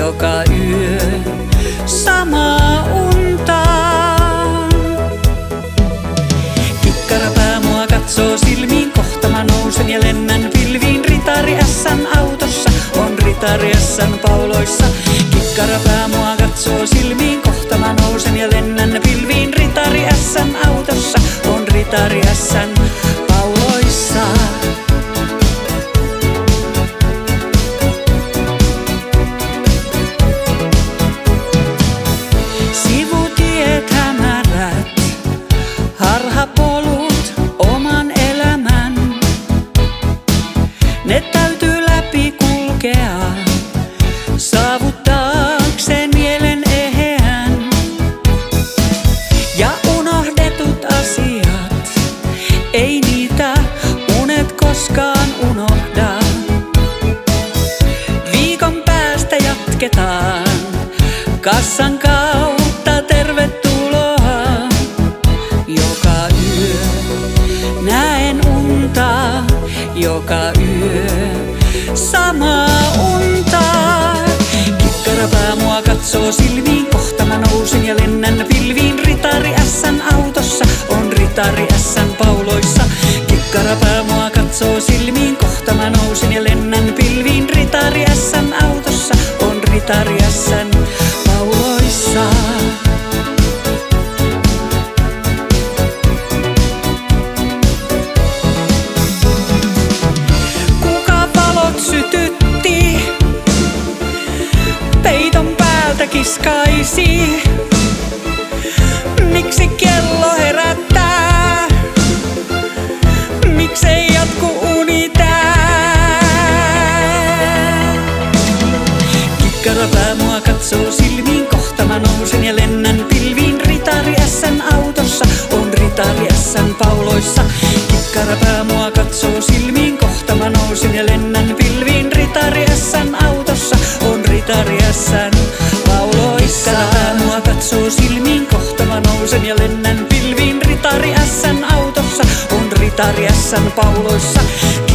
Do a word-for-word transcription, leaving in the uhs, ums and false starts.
joka yö samaa unta. Kikkarapää mua katsoo silmiin, kohta mä nousen ja lennän pilviin. Ritari Ässän autossa on Ritari Ässän pauloissa. Kikkarapää mua katsoo silmiin, kohta mä nousen ja lennän pilviin. Ritari Ässän autossa on Ritari Ässän pauloissa. Sivutiet hämärät, harhapolut oman elämän. Ne täytyy läpi kulkea, saavuttaakseen mielen eheän. Ja unohdetut asiat, ei niitä unet koskaan unohda. Viikon päästä jatketaan, kassan kautta tervetuloa. Joka yö näen unta, joka yö samaa unta. Kikkarapää mua katsoo silmiin, kohta mä nousen ja lennän pilviin. Ritari Ässän autossa on Ritari Ässän pauloissa. Kikkarapää mua katsoo silmiin, kohta mä nousen ja lennän pilviin. Ritari Ässän autossa on Ritari Ässän pauloissa. Kuka valot sytytti, peiton päältä kiskaisi? Miksi kello herättää? Miksei jatku uni tää? Kikkarapää mua katsoo silmiin, kohta mä nousen ja lennän pilviin. Ritari Ässän autossa on Ritari Ässän pauloissa. Kikkarapää mua katsoo silmiin, kohta mä nousen ja lennän pilviin. Ritari Ässän autossa on Ritari Ässän pauloissa. Kikkarapää mua katsoo silmiin, kohta mä nousen ja lennän pilviin. Ritari Ässän autossa on Ritari Ässän pauloissa.